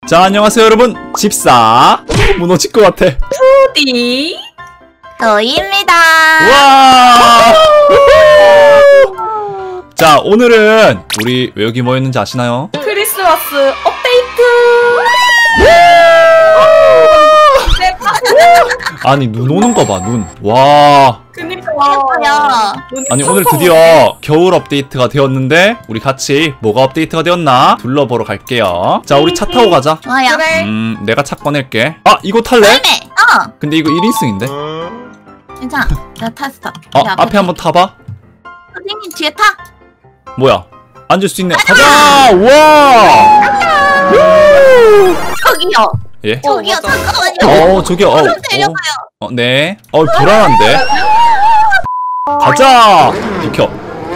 자, 안녕하세요 여러분. 집사 무너질 것 같아. 푸디 너희입니다. 와! 자, 오늘은 우리 왜 여기 모였는지 아시나요? 크리스마스 업데이트. 아니, 눈 오는 거 봐, 눈. 와. 그니까 야, 아니, 오늘 드디어 겨울 업데이트가 되었는데 우리 같이 뭐가 업데이트가 되었나 둘러보러 갈게요. 자, 우리 차 타고 가자. 좋아요. 그래. 내가 차 꺼낼게. 아, 이거 탈래? 할매. 근데 이거 1인승인데? 괜찮아. 내가 탔어. 앞에 한번 타봐. 선생님 뒤에 타. 뭐야? 앉을 수 있네. 가자! 우와! 저기요. 예? 저기요. 맞아. 잠깐만요. 저기요. 좀 데려가요. 네. 불안한데? 가자! 비켜.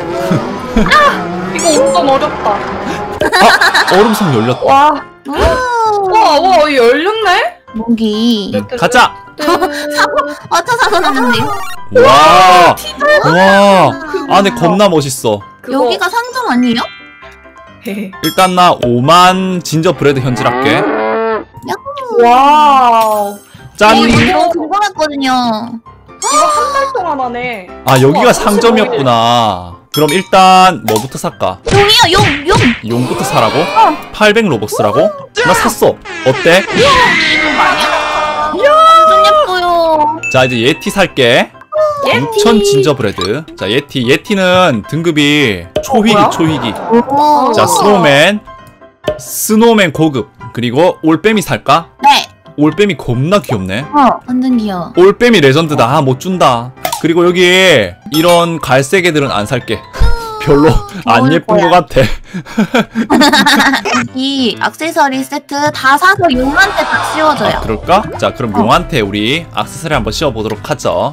이거 운전 어렵다. 얼음성 열렸다. 와, 오. 와, 열렸네? 모기. 가자! 어쩌 사서 났는데. 와! 와! 안에 겁나 멋있어. 여기가 상점 아니에요? 그거. 일단 나 5만 진저브레드 현질할게. 와우. 짠! 여기 너무 궁금했거든요. 이거 한 달 동안 하네. 아, 여기가 상점이었구나. 그럼 일단 뭐부터 살까? 용이요. 용. 용부터 사라고? 800 로벅스라고? 나 샀어. 어때? 좀 예뻐요. 자, 이제 예티 살게. 6000 진저브레드. 자, 예티는 등급이 초희기. 오. 자, 스노우맨 고급. 그리고 올빼미 살까? 네. 올빼미 겁나 귀엽네. 완전 귀여워. 올빼미 레전드다. 못 준다. 그리고 여기 이런 갈색 애들은 안 살게. 별로 안 예쁜 것 같아. 이 액세서리 세트 다 사서 용한테 다 씌워줘요. 아, 그럴까? 자, 그럼 용한테 우리 액세서리 한번 씌워보도록 하죠.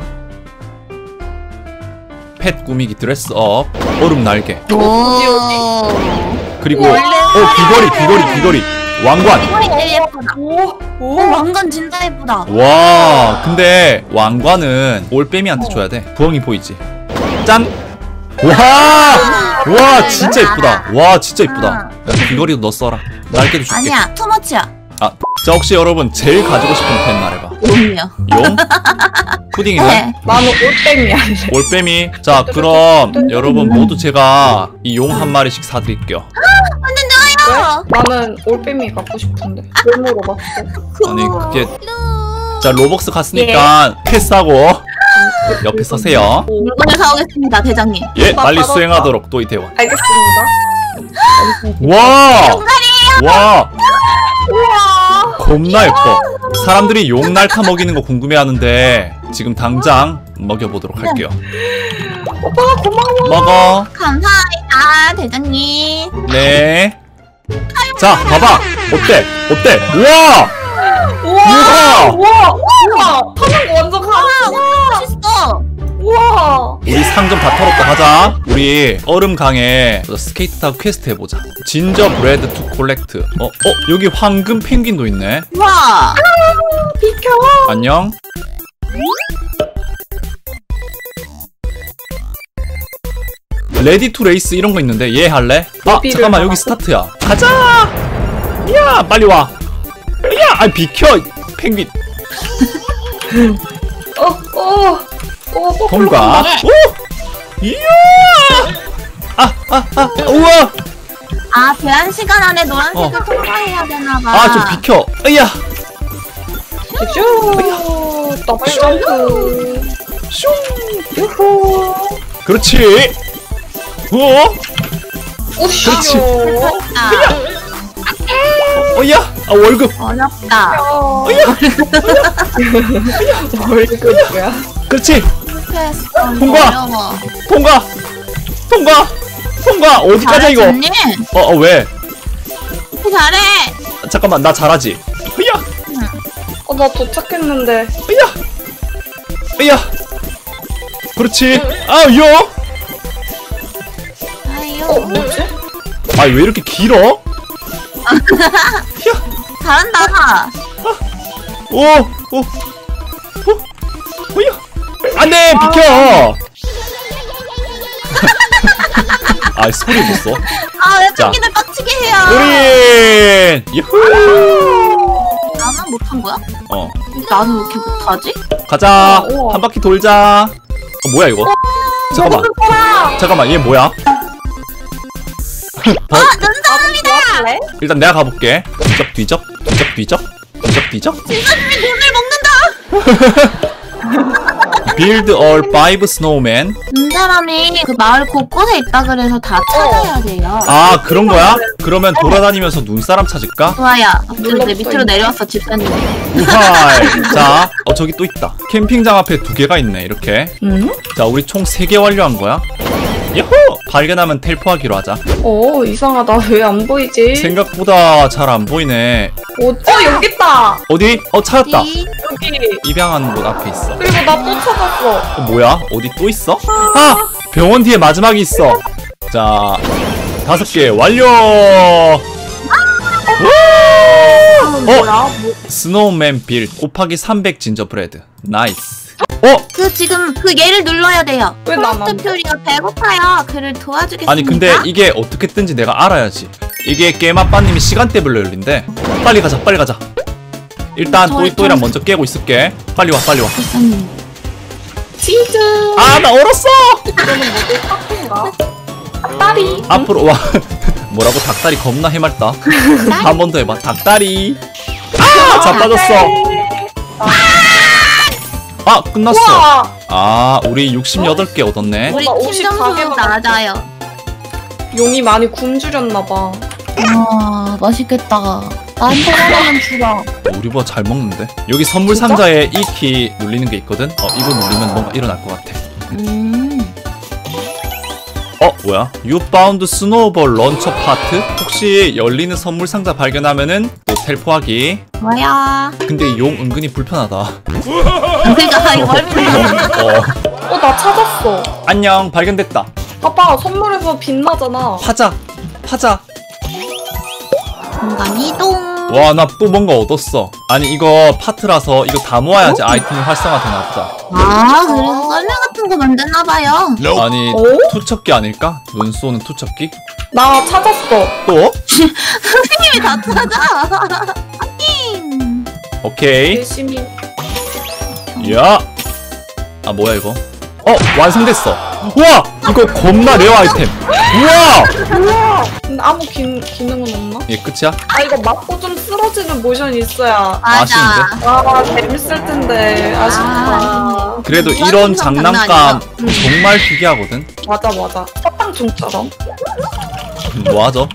펫 꾸미기 드레스업, 얼음 날개, 오. 그리고 원래 귀걸이, 왕관. 이거이 제일 예쁘다. 오, 왕관 진짜 예쁘다. 와, 근데 왕관은 올빼미한테 줘야 돼. 부엉이 보이지? 짠! 와, 진짜 이쁘다. 와, 진짜 이쁘다. 야, 귀걸이도 너 써라. 날개도 줄게. 아니야, 투머치야. 아, 자, 혹시 여러분 제일 가지고 싶은 펜 말해봐. 용이요. 용? 푸딩이는? 네. 나는 올빼미야. 올빼미. 자, 그럼 여러분 모두 제가 이 용 한 마리씩 사드릴게요. 완전 좋아요. 나는 올빼미 갖고 싶은데. 왜 물어봤어? 아니, 그게. 자, 로벅스 갔으니까 패스하고 옆에 서세요. 물건을 사오겠습니다, 대장님. 예, 나 빨리 받았다. 수행하도록 또 이태원. 알겠습니다. 와! 와! 우와. 겁나 예뻐. 사람들이 용 날카 먹이는 거 궁금해하는데 지금 당장 먹여보도록 할게요. 오빠 고마워. 먹어. 감사합니다, 대장님. 네. 자, 봐봐. 어때? 우와! 우와. 우와. 타는 거 완전 와, 가능해. 멋있어. 우와. 우리 상점 다 털었다. 가자. 우리 얼음강에 스케이트 타고 퀘스트 해보자. 진저 브레드 투 콜렉트. 여기 황금 펭귄도 있네. 와. 비켜. 안녕. 레디 투 레이스 이런 거 있는데 얘 할래? 아, 잠깐만, 여기 스타트야. 가자. 야, 빨리 와. 야, 아, 비켜 펭귄. 통과. 오! 이야! 우와! 아, 제한 시간 안에 노란색을 통과해야 되나봐. 아, 좀 비켜. 으야! 쭈. 더블 점프. 슝! 유후. 그렇지. 우쇼. 그렇지. 아, 야! 아, 월급. 어렵다. 월급이야. 그렇지. 퀘스트 통과! 어려워. 통과. 어디까지 이거? 잘해, 님. 왜? 잘해. 잠깐만, 나 잘하지. 으야! 나 도착했는데. 으야! 그렇지. 아, 요! 아유, 뭐지? 아, 왜 이렇게 길어? 잘한다. 으야! 안 돼! 비켜! 아 소리 줬어. 아왜 자. 펭귄을 빡치게 해요? 우린 유후. 나만 못한 거야? 어 나는 왜 이렇게 못하지? 가자. 우와. 한 바퀴 돌자. 뭐야 이거? 잠깐만. 잠깐만 얘 뭐야? 눈사람이다! 그래? 일단 내가 가볼게. 뒤적. 진사님이 돈을 먹는다! Build all 5 snowman. 눈사람이 그 마을 곳곳에 있다 그래서 다 찾아야 돼요. 아 그런 거야? 그러면 돌아다니면서 눈사람 찾을까? 좋아요. 앞으로 내 밑으로 내려왔어 집사님. 우하이. 자, 저기 또 있다. 캠핑장 앞에 2개가 있네. 이렇게. 응? 자, 우리 총 3개 완료한 거야. 야호! 발견하면 텔포하기로 하자. 이상하다. 왜 안 보이지? 생각보다 잘 안 보이네. 여기 있다. 어디? 찾았다. 이 여기. 입양하는 곳 앞에 있어. 그리고 나 또 찾았어. 뭐야? 어디 또 있어? 아! 병원 뒤에 마지막이 있어. 자, 5개 완료! 뭐야? 스노우맨 빌 곱하기 300 진저브레드. 나이스. 그 지금 그 얘를 눌러야 돼요. 왜 나만 안 프로스트 퓨리가 배고파요. 그를 도와주겠습니다. 아니 근데 이게 어떻게 뜬지 내가 알아야지. 이게 게임아빠님이 시간대별로 열린대. 빨리 가자. 일단 또이또이랑 먼저 깨고 있을게. 빨리 와. 집사님. 치즈. 아 나 얼었어. 이거는 뭐지? 카페인가? 닭다리. 앞으로 와. 뭐라고? 닭다리 겁나 해맑다. 한 번 더 해봐. 닭다리. 아 자빠졌어. 아 끝났어. 우와. 아 우리 68개 얻었네. 우리 나 팀 점수 54개만 낮아요. 용이 많이 굶주렸나봐. 와 맛있겠다. 나한테 하나만 주라. 우리보다 잘 먹는데. 여기 선물 진짜? 상자에 이 키 눌리는 게 있거든. 이거 누르면 뭔가 일어날 것 같아. 뭐야? You found snowball launcher part? 혹시 열리는 선물 상자 발견하면은 또 텔포하기. 뭐야? 근데 용 은근히 불편하다. 우리가 이거 얼마나 나 찾았어. 안녕 발견됐다. 봐봐, 선물에서 빛나잖아. 파자. 공간 이동. 와 나 또 뭔가 얻었어. 아니 이거 파트라서 이거 다 모아야지 아이템이 활성화되나 보다. 그래서 썰매 같은 거 만드나봐요. 아니 어? 투척기 아닐까? 눈 쏘는 투척기? 나 찾았어. 또? 선생님이 다 찾아. 하긴. 오케이. 열심히. 야. 아 뭐야 이거? 완성됐어. 우와 이거 겁나 레어 아이템. 우와. 근데 아무 기능은 없나? 이게 끝이야? 이거 맞고 좀 쓰러지는 모션이 있어야. 맞아. 재밌을 텐데. 아쉽다. 그래도 이건 이런 장난 장난감 아니야. 정말 희귀하거든. 맞아. 사탕종처럼. 뭐하죠?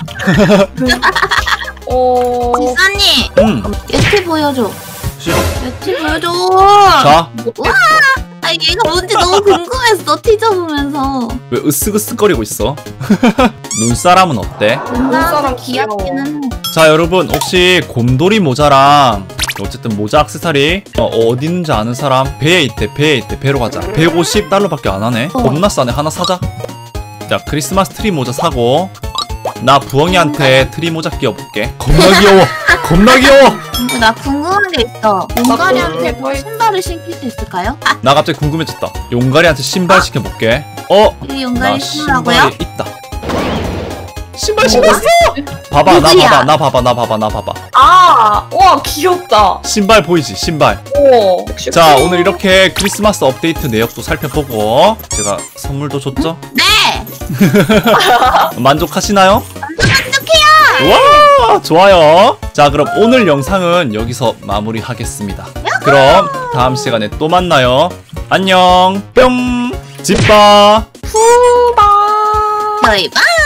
지사님, 예티 보여줘. 싫어. 예티 보여줘. 자, 우와! 얘가 뭔지 너무 궁금했어, 티저 보면서. 왜 으쓱으쓱거리고 있어? 눈사람은 어때? 눈사람 귀엽긴 한데. 자 여러분 혹시 곰돌이 모자랑 어쨌든 모자 액세서리 어디 있는지 아는 사람? 배에 있대. 배로 가자. 150달러밖에 안 하네. 겁나 싸네. 하나 사자. 자 크리스마스 트리 모자 사고 나 부엉이한테 트리 모자 끼워볼게. 겁나 귀여워. 근데 나 궁금한 게 있어. 용가리한테 뭐 신발을 신길 수 있을까요? 나 갑자기 궁금해졌다. 용가리한테 신발 시켜볼게. 이 나 용가리 신으라고요? 신발이 있다. 신발 신었어. 봐봐 누구야? 나 봐봐. 와, 귀엽다. 신발 보이지? 신발. 우와. 자 오늘 이렇게 크리스마스 업데이트 내역도 살펴보고 제가 선물도 줬죠? 네! 만족하시나요? 만족해요! 와 좋아요. 자 그럼 오늘 영상은 여기서 마무리하겠습니다. 그럼 다음 시간에 또 만나요. 안녕 뿅 집바. 후바. 저희 봐!